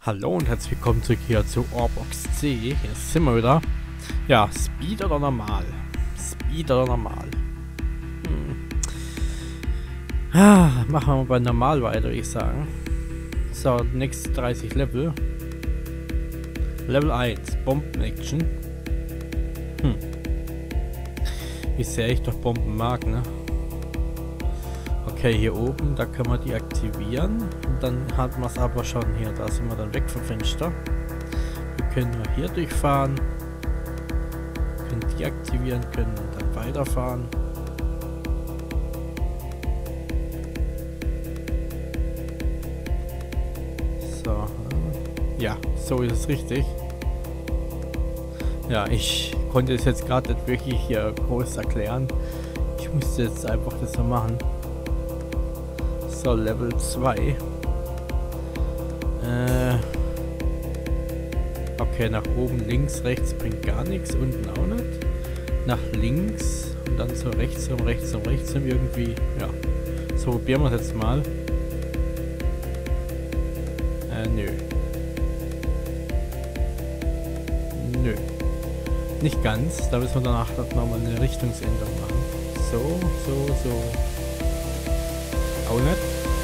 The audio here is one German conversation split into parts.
Hallo und herzlich willkommen zurück hier zu Orbox C. Hier sind wir wieder. Ja, Speed oder normal? Speed oder normal? Machen wir mal bei normal weiter, würde ich sagen. So, nächste 30 Level. Level 1, Bomben-Action. Wie sehr ich doch Bomben mag, ne? Okay, hier oben, da können wir die aktivieren. Und dann hat man es aber schon hier. Da sind wir dann weg vom Fenster. Wir können nur hier durchfahren. Können die aktivieren, können dann weiterfahren. So. Ja, so ist es richtig. Ja, ich konnte es jetzt gerade nicht wirklich hier groß erklären. Ich musste jetzt einfach das so machen. So, Level 2. Okay, nach oben, links, rechts bringt gar nichts, unten auch nicht. Nach links und dann so rechts rum, rechts rum, rechts rum irgendwie. Ja, so probieren wir es jetzt mal. Nö. Nö. Nicht ganz, da müssen wir danach nochmal eine Richtungsänderung machen. So. Auch nicht.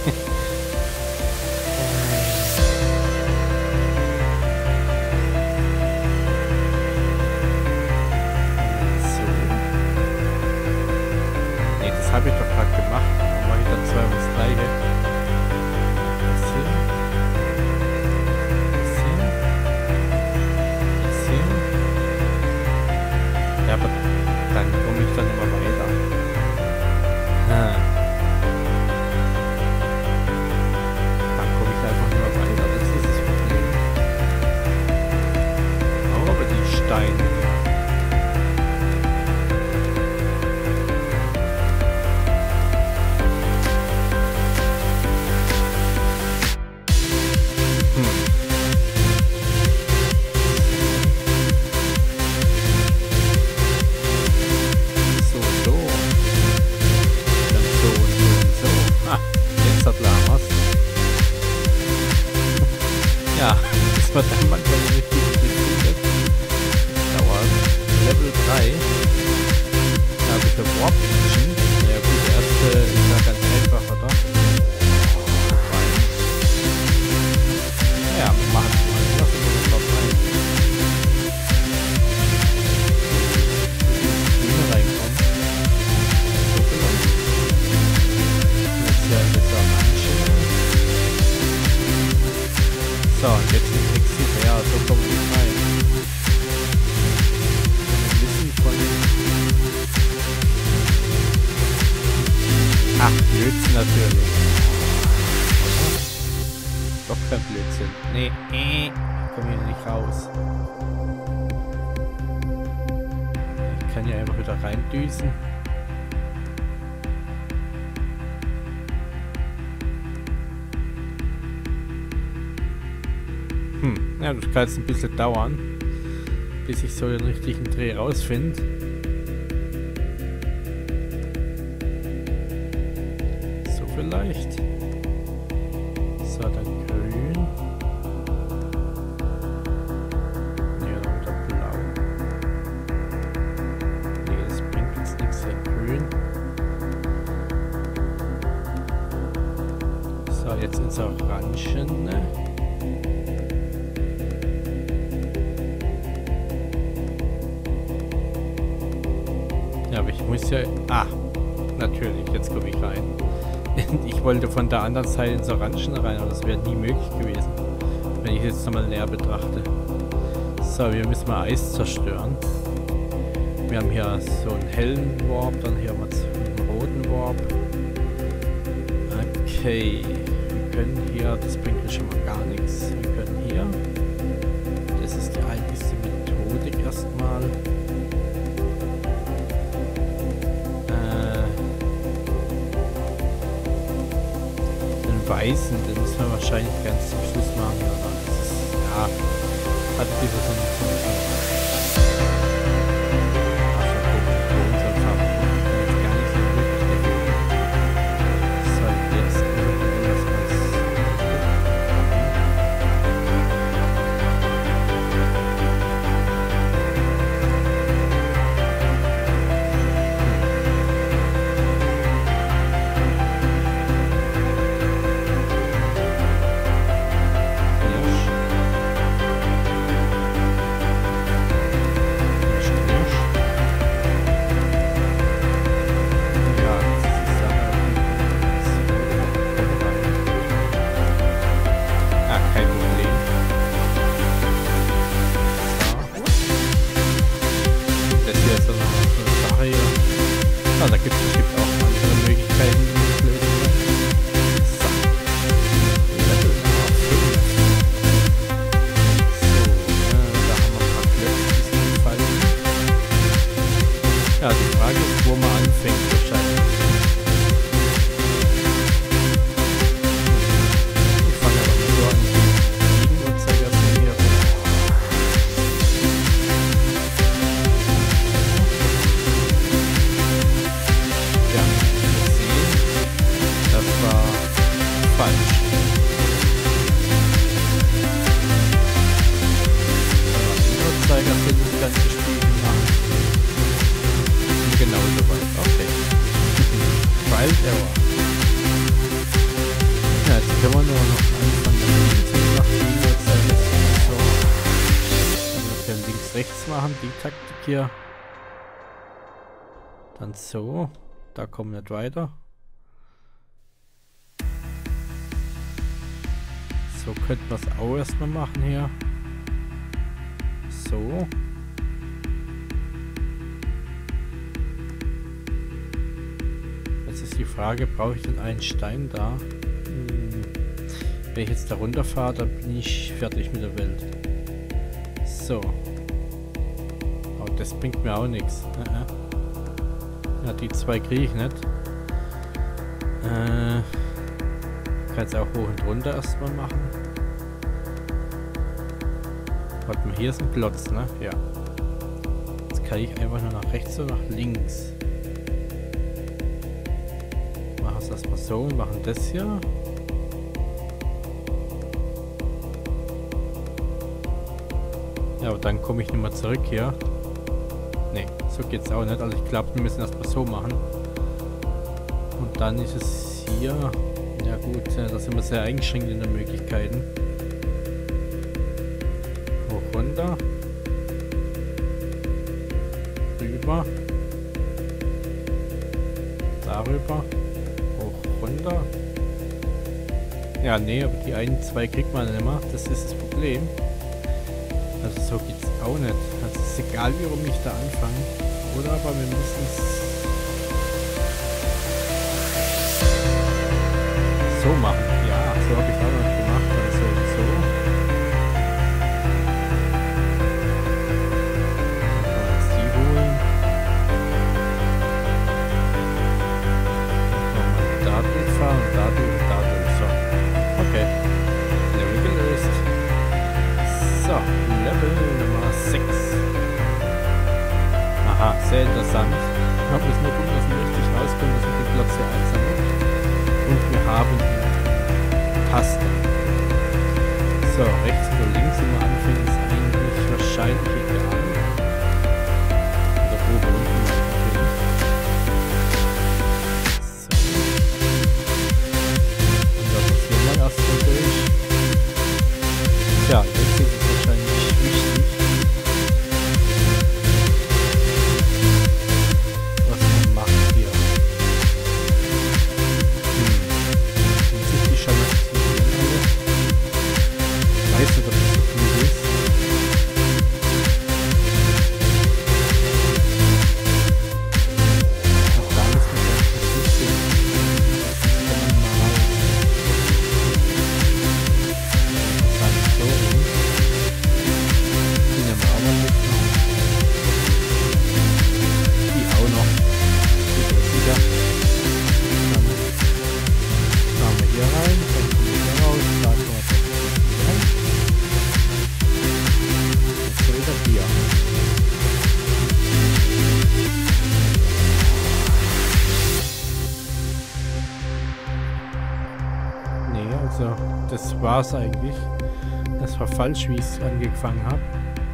Habe ich doch gerade gemacht. Dann mache ich dann 2 und das gleiche. Das hier. Das hier. Ja, aber dann komme ich dann immer weiter. Dann komme ich einfach immer weiter. Das ist das Problem. Aber die Steine. Ja, das war dann manchmal richtig kompliziert. Das dauert. Level 3. Da habe ich eine Warp Action. Ja gut, der erste ist ja ganz einfach, oder? Ja, wir machen es mal. Lass uns das drauf rein. Bühne reinkommen. So vielleicht. Jetzt hier ist das Orange. So, und jetzt ist Exit, ja, so kommen wir nicht rein. Wir müssen von... Ach, Blödsinn natürlich. Oder? Doch kein Blödsinn. Nee, ich komme hier nicht raus. Ich kann hier einfach wieder reindüsen. Ja, das kann jetzt ein bisschen dauern, bis ich so den richtigen Dreh rausfinde. So vielleicht. So, dann grün. Ja, dann wieder blau. Nee, das bringt jetzt nichts, ja, grün. So, jetzt ins Orangene. Ja, aber ich muss ja... Ah, natürlich, jetzt komme ich rein. Ich wollte von der anderen Seite ins Orangen rein, aber das wäre nie möglich gewesen, wenn ich es jetzt nochmal näher betrachte. So, wir müssen mal Eis zerstören. Wir haben hier so einen hellen Warp, dann hier haben wir einen roten Warp. Okay, wir können hier... Das bringt mir schon mal gar nichts. Wir können hier... Das ist die einzige Methodik erstmal. Weißen, den müssen wir wahrscheinlich ganz zum Schluss machen, aber das ist, ja, hat ein bisschen so ein gar nicht so wirklich. So, jetzt rechts machen, die Taktik hier. Dann so. Da kommen wir nicht weiter. So könnten wir es auch erstmal machen hier. So. Jetzt ist die Frage, brauche ich denn einen Stein da? Wenn ich jetzt da runterfahre, dann bin ich fertig mit der Welt. So. Aber das bringt mir auch nichts. Ja, die zwei kriege ich nicht. Kann jetzt auch hoch und runter erstmal machen. Warte mal, hier ist ein Klotz, ne? Ja. Jetzt kann ich einfach nur nach rechts oder nach links. Machen es erstmal so und machen das hier. Ja, aber dann komme ich nicht mehr zurück hier. Ne, so geht's auch nicht. Also ich glaube, wir müssen erstmal so machen. Und dann ist es hier. Ja gut, da sind wir sehr eingeschränkt in den Möglichkeiten. Hoch, runter. Rüber. Darüber. Hoch, runter. Ja, nee, aber die einen, zwei kriegt man nicht mehr. Das ist das Problem. Also so geht's auch nicht. Also es ist egal, wie rum ich da anfange. Oder aber wir müssen es so machen. Ja, so habe ich es auch noch gemacht. Also so. Dann kann man jetzt die holen. Dann kann man da durchfahren und da durch und da durch. So. Okay. Level gelöst. So, Level Nummer 6. Aha, sehr interessant. Ich habe jetzt nur gucken, dass wir richtig rauskommen, dass wir den Platz hier einsammeln. Und wir haben Taste. So, rechts oder links immer anfangen ist eigentlich wahrscheinlich egal. Oder oben unten natürlich. So. Und da passieren wir erstmal durch. Tja, jetzt ist es wahrscheinlich wichtig, was man macht hier. Muss ich die schon aktivieren alle? Ich weiß nicht, ob das so viel ist. Auch da ist mir ganz wichtig. Das kann man mal raus. Dann so rum. Die nehmen wir auch mal mit. Die auch noch. Die ist sicher. Dann fahren wir hier rein. Dann kommen wir hier raus. Da kommen wir hier rein. Jetzt so wieder hier. Nee, also das war's eigentlich. Das war falsch, wie ich es angefangen habe.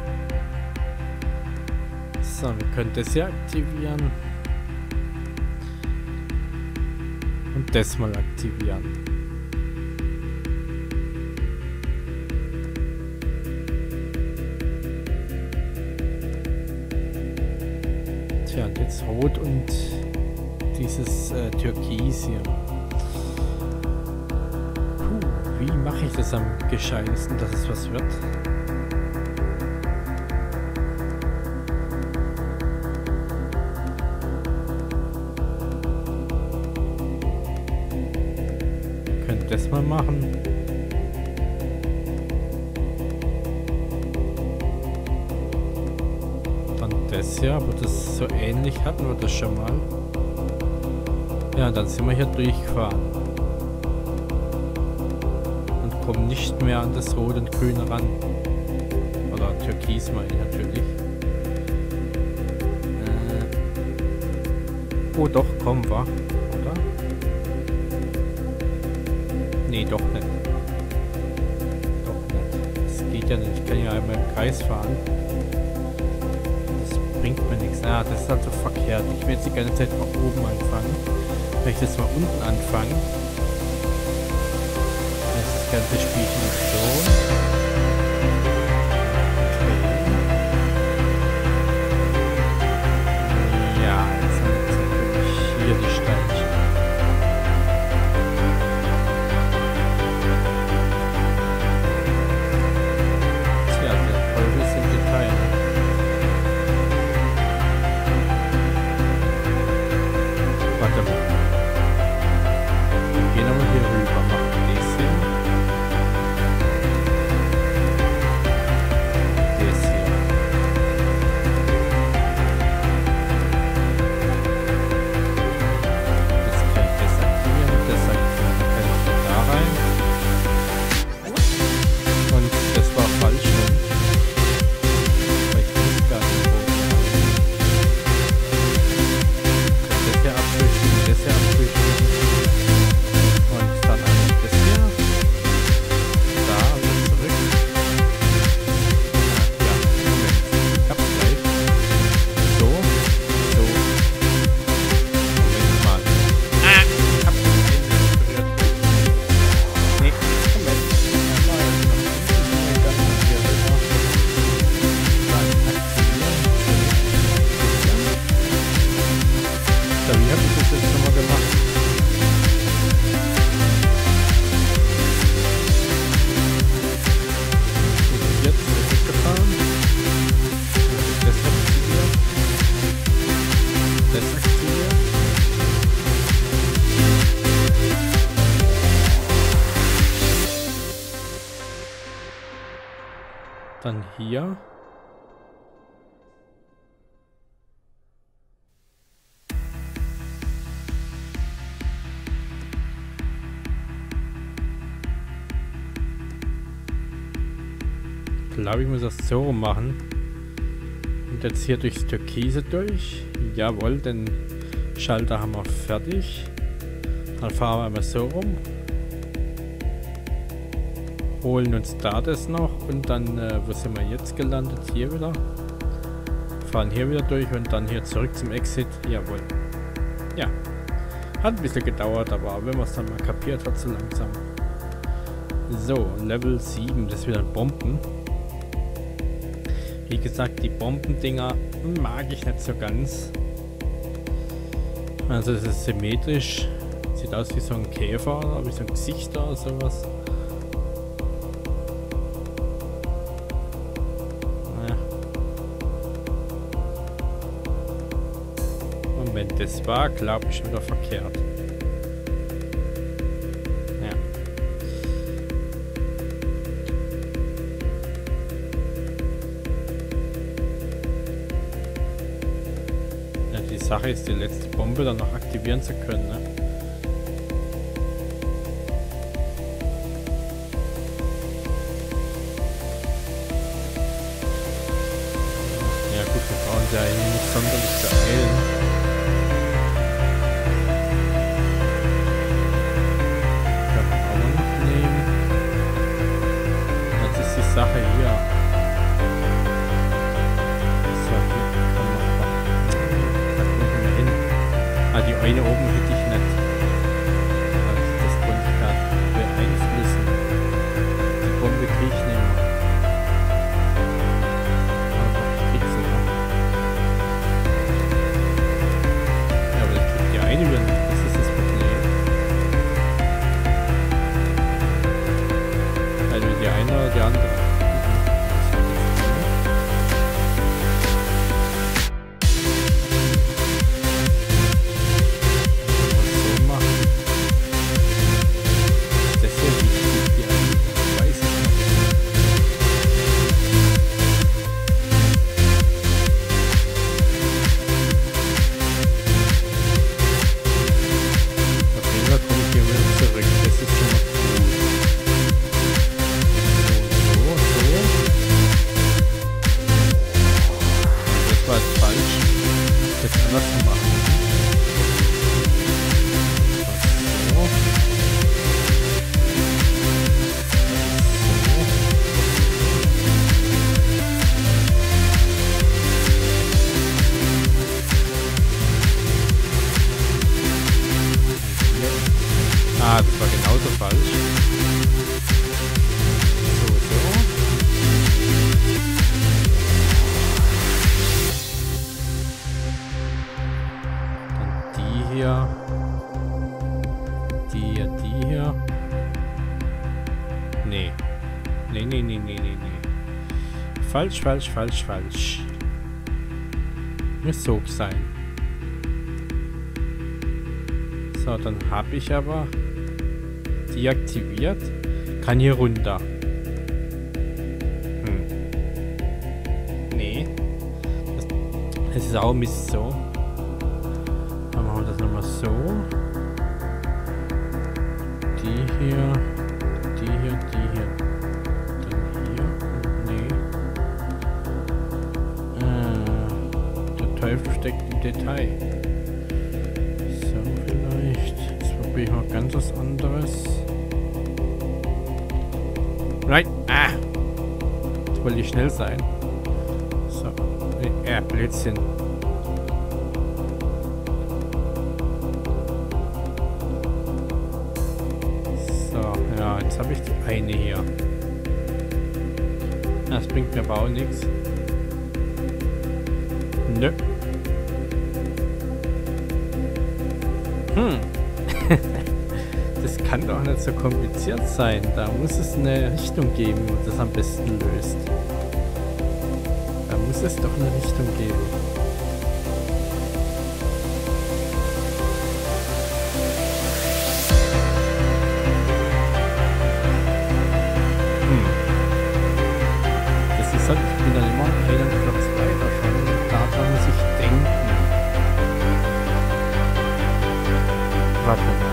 So, wir können das hier aktivieren. Und das mal aktivieren. Tja, und jetzt rot und dieses Türkis hier. Wie mache ich das am gescheitesten, dass es was wird? Wir können das mal machen. Dann das hier, aber das so ähnlich hatten wir das schon mal. Ja, dann sind wir hier durchgefahren. Kommen nicht mehr an das Rot und Grün ran. Oder Türkis meine ich natürlich. Oh doch, kommen wir. Oder? Nee, doch nicht. Doch nicht. Das geht ja nicht. Ich kann ja einmal im Kreis fahren. Das bringt mir nichts. Ah, das ist halt so verkehrt. Ich will jetzt die ganze Zeit mal oben anfangen. Wenn ich jetzt mal unten anfange. Das ganze Spielchen ist so. Okay. Dann hier. Ich glaube, ich muss das so rum machen. Und jetzt hier durchs Türkise durch. Jawohl, den Schalter haben wir fertig. Dann fahren wir einmal so rum. Holen uns da das noch. Und dann, wo sind wir jetzt gelandet? Hier wieder. Fahren hier wieder durch und dann hier zurück zum Exit. Jawohl. Ja. Hat ein bisschen gedauert, aber wenn man es dann mal kapiert hat, so langsam. So, Level 7, das ist wieder ein Bomben. Wie gesagt, die Bombendinger mag ich nicht so ganz. Also es ist symmetrisch. Sieht aus wie so ein Käfer oder wie so ein Gesicht oder sowas. Ja. Moment, das war, glaube ich, wieder verkehrt. Die Sache ist, die letzte Bombe dann noch aktivieren zu können, ne? Ja gut, wir brauchen ja eigentlich nicht sonderlich beeilen. Ich kann auch noch nehmen. Jetzt ist die Sache hier. Die eine oben hätte ich nicht. Das konnte ich gerade beeinflussen. Die Bombe kriege ich nicht mehr. Aber ich krieg sie noch. Ja, aber ich krieg die eine wieder nicht. Das ist das Problem. Also die eine oder die andere. Ah, das war genauso falsch. So, so. Dann die hier. Die hier, die hier. Nee. Nee, nee, nee, nee, nee, nee. Falsch, falsch, falsch, falsch. Muss so sein. So, dann habe ich aber deaktiviert. Kann hier runter. Nee. Das ist auch Mist so. Dann machen wir das nochmal so. Die hier. Die hier, die hier. Dann hier. Nee. Der Teufel steckt im Detail. So, vielleicht. Jetzt probiere ich mal ganz was anderes. Nein! Ah! Jetzt wollte ich schnell sein. So. Ja, Blödsinn. So, ja, jetzt habe ich die eine hier. Das bringt mir aber auch nichts. Nö. Das kann doch nicht so kompliziert sein. Da muss es eine Richtung geben, wo das am besten löst. Da muss es doch eine Richtung geben. Das ist gesagt, ich bin dann immer einen Platz weiter schon. Daran muss ich denken. Warte mal.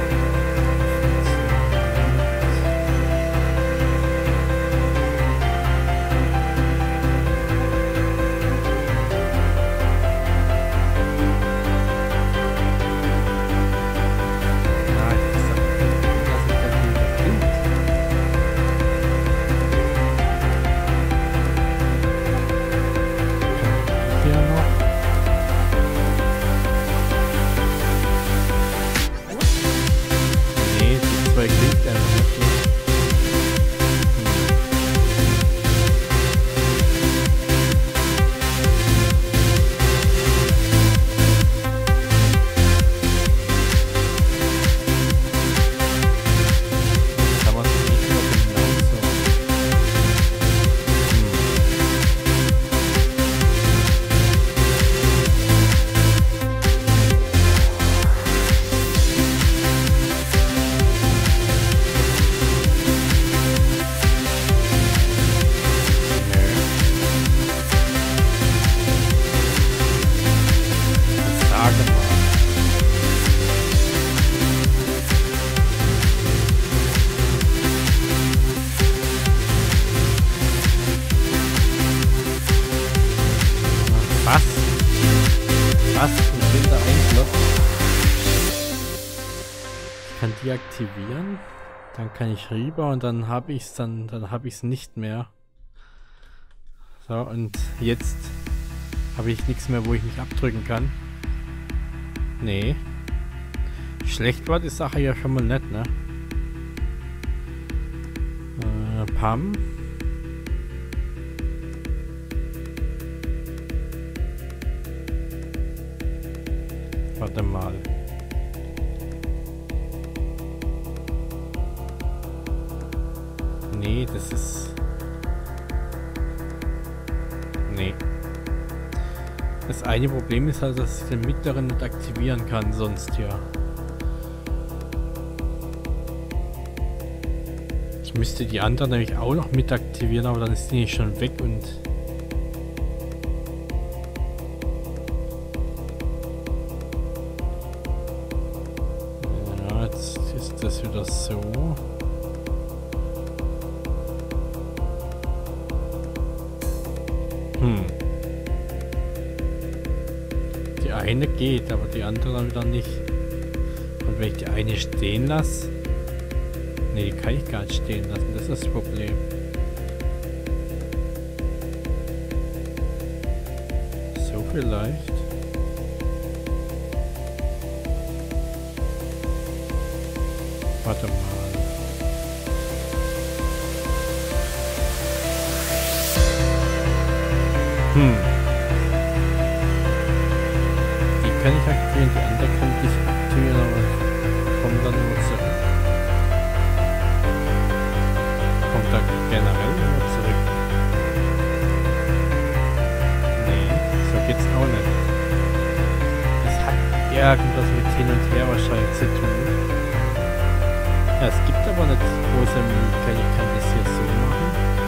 Aktivieren, dann kann ich rüber und dann habe ich es nicht mehr. So, und jetzt habe ich nichts mehr, wo ich mich abdrücken kann. Nee. Schlecht war die Sache ja schon mal nicht, ne? Pam. Warte mal. Nee, das ist... Nee. Das eine Problem ist halt, dass ich den mittleren nicht aktivieren kann, sonst ja. Ich müsste die anderen nämlich auch noch mit aktivieren, aber dann ist die nicht schon weg und... Ja, jetzt ist das wieder so. Die eine geht, aber die andere dann wieder nicht. Und wenn ich die eine stehen lasse... Ne, die kann ich gar nicht stehen lassen, das ist das Problem. So vielleicht. Warte mal. Die kann ich aktivieren, die andere kann ich aktivieren, aber kommt dann immer zurück. Kommt da generell immer zurück. Nee, so geht's auch nicht. Das hat irgendwas mit hin und her wahrscheinlich zu tun. Ja, es gibt aber eine große Möglichkeit, ich kann das hier so machen.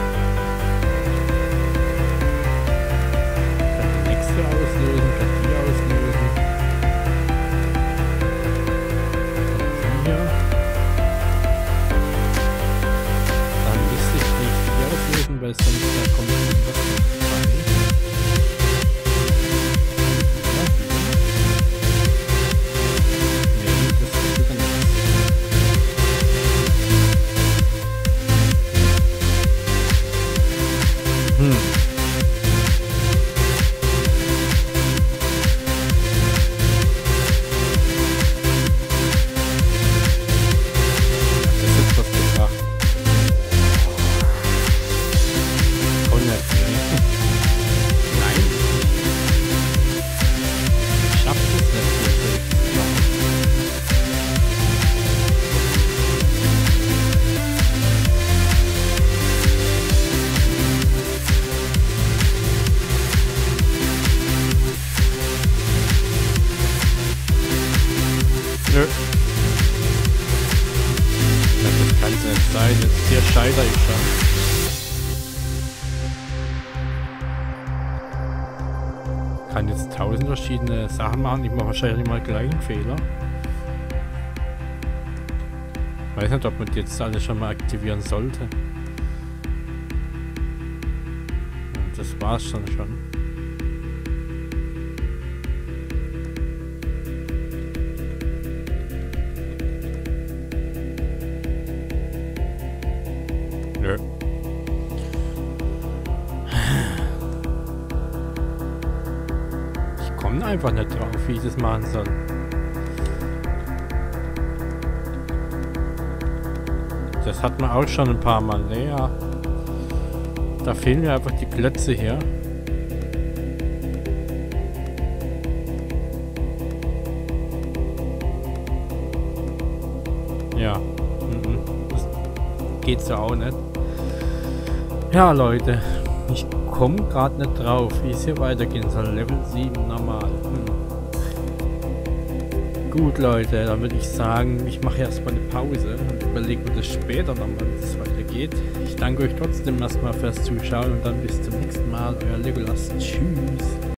Auslösen, kann die auslösen. Und hier. Dann müsste ich nicht die auslösen, weil sonst da kommt irgendwas mit rein. Nee, das ist wieder nichts. Das ist was gebracht. 100, kann jetzt 1000 verschiedene Sachen machen. Ich mache wahrscheinlich immer gleich einen Fehler. Ich weiß nicht, ob man die jetzt alle schon mal aktivieren sollte. Und das war's schon. Nö. Ich komme einfach nicht drauf, wie ich das machen soll. Das hat man auch schon ein paar Mal. Naja, da fehlen mir einfach die Plätze hier. Ja, das geht so auch nicht. Ja, Leute, ich komme gerade nicht drauf, wie es hier weitergehen soll. Level 7 normal. Gut, Leute, dann würde ich sagen, ich mache erstmal eine Pause und überlege mir das später nochmal, wie es weitergeht. Ich danke euch trotzdem erstmal fürs Zuschauen und dann bis zum nächsten Mal. Euer Legolas. Tschüss.